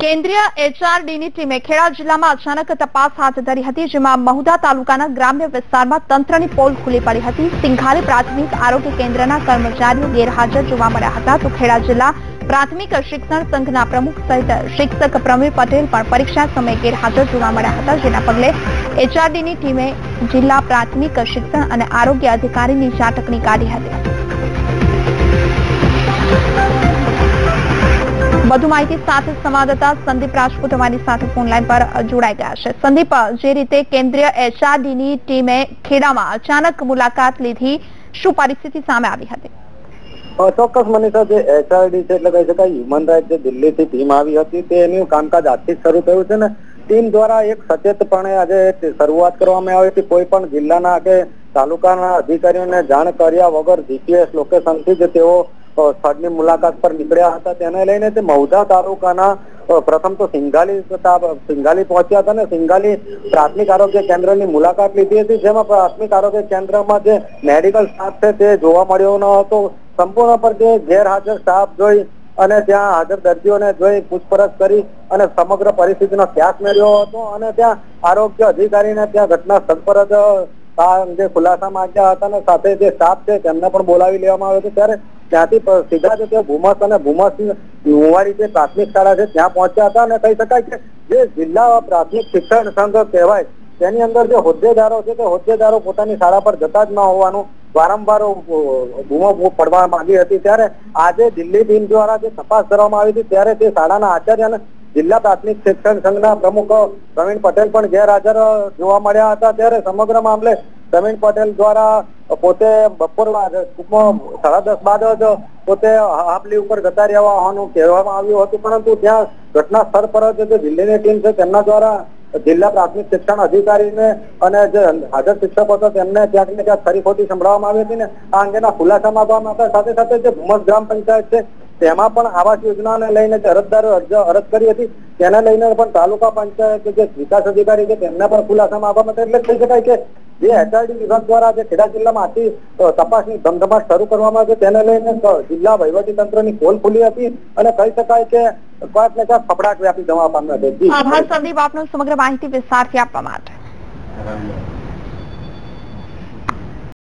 કેન્દ્રીય HRDની ટીમે ખેડા જિલ્લામાં અચાનક તપાસ હાથ ધરી હતી, જેમાં મહુધા તાલુકાના ગ્રામ્ય વિસ્તારમાં તંત્રની પોલ ખુલ્લી પડી હતી। સિંઘાલી પ્રાથમિક આરોગ્ય કેન્દ્રના કર્મચારીઓ ગેરહાજર જોવા મળ્યા હતા, તો ખેડા જિલ્લા પ્રાથમિક શિક્ષણ સંઘના પ્રમુખ સહિત શિક્ષક પ્રવીણ પટેલ પણ પરીક્ષા સમયે ગેરહાજર જોવા મળ્યા હતા, જેના પગલે HRDની ટીમે જિલ્લા પ્રાથમિક શિક્ષણ અને આરોગ્ય અધિકારીની ઝાટકણી કાઢી હતી। વધુ માહિતી સાથે સંવાદદાતા સંદીપ રાજપૂત અમારી સાથે ફોન લાઈન પર જોડાઈ ગયા છે। સંદીપ, જે રીતે કેન્દ્રીય HRDની ટીમે ખેડામાં અચાનક મુલાકાત લીધી, શું પરિસ્થિતિ સામે આવી હતી? ચોક્કસ મનીષા, જે HRD છે એટલે કહી શકાય હ્યુમન રાઇટ જે દિલ્હીથી ટીમ આવી હતી તેનું કામકાજ આજથી શરૂ થયું છે ને ટીમ દ્વારા એક સચેતપણે આજે શરૂઆત કરવામાં આવી હતી। કોઈ પણ જિલ્લાના કે તાલુકાના અધિકારીઓને જાણ કર્યા વગર GPS લોકેશનથી જ તેઓ સ્થળની મુલાકાત પર નીકળ્યા હતા। તેને લઈને તે મહુધા તાલુકાના પ્રથમ તો સિંઘાલી પહોંચ્યા હતા ને સિંઘાલી પ્રાથમિક આરોગ્ય કેન્દ્રની મુલાકાત લીધી હતી, જેમાં પ્રાથમિક આરોગ્ય કેન્દ્રમાં જે મેડિકલ સ્ટાફ છે તે જોવા મળ્યો ન હતો। સંપૂર્ણ પર જે ગેરહાજર સ્ટાફ જોઈ અને ત્યાં હાજર દર્દીઓને જોઈ પૂછપરછ કરી અને સમગ્ર પરિસ્થિતિનો ખ્યાલ મેળવ્યો હતો અને ત્યાં આરોગ્ય અધિકારીને ત્યાં ઘટના સ્થળ પર જ જે ખુલાસા માંગ્યા હતા અને સાથે જે સ્ટાફ છે તેમને પણ બોલાવી લેવામાં આવ્યો હતો। ત્યારે ત્યાંથી સીધા જ તે ભૂમસ અને ભૂમસ મુવાડી જે પ્રાથમિક શાળા છે ત્યાં પહોંચ્યા હતા અને કહી શકાય કે જે જિલ્લા પ્રાથમિક શિક્ષણ સંઘ કહેવાય તેની અંદર જે હોદ્દેદારો છે તે હોદ્દેદારો પોતાની શાળા પર જતા જ ન હોવાનું વારંવાર બૂમો પડવા માંગી હતી। ત્યારે આજે દિલ્હી ટીમ દ્વારા જે તપાસ કરવામાં આવી હતી ત્યારે તે શાળાના આચાર્ય અને જિલ્લા પ્રાથમિક શિક્ષણ સંઘના પ્રમુખ પ્રવીણ પટેલ પણ ગેરહાજર જોવા મળ્યા હતા। ત્યારે સમગ્ર મામલે પ્રવીણ પટેલ દ્વારા પોતે બપોર 10:30 બાદ જ પોતે હાફ લીવ પર જતા રહ્યા હોવાનું કહેવામાં આવ્યું હતું, પરંતુ ત્યાં ઘટના સ્થળ પર જ જે દિલ્હીની ટીમ છે તેમના દ્વારા જિલ્લા પ્રાથમિક શિક્ષણ અધિકારીને અને જે હાજર શિક્ષકો હતા તેમને ક્યાંક ને ક્યાંક ખરી ખોટી સંભળાવવામાં આવી હતી ને આ અંગેના ખુલાસા માંગવામાં હતા। સાથે સાથે જે ભૂમસ ગ્રામ પંચાયત છે તેમાં પણ આવાસ યોજનાને લઈને જે અરજદારો અરજ કરી હતી તેને લઈને પણ તાલુકા પંચાયત જે વિકાસ અધિકારી છે તેમને પણ ખુલાસા માંગવામાં હતા। એટલે કહી શકાય કે જે HRD વિભાગ દ્વારા જે ખેડા જિલ્લામાં આથી તપાસની ધમધમાટ શરૂ કરવામાં આવી તેને લઈને જિલ્લા વહીવટી તંત્રની પોલ ખુલી હતી અને કહી શકાય કે ક્યાંક ને ક્યાંક ફફડાટ વ્યાપી જવા પામ્યો છે। આભાર સંદીપ, આપનો સમગ્ર માહિતી વિસ્તારથી આપવા માટે।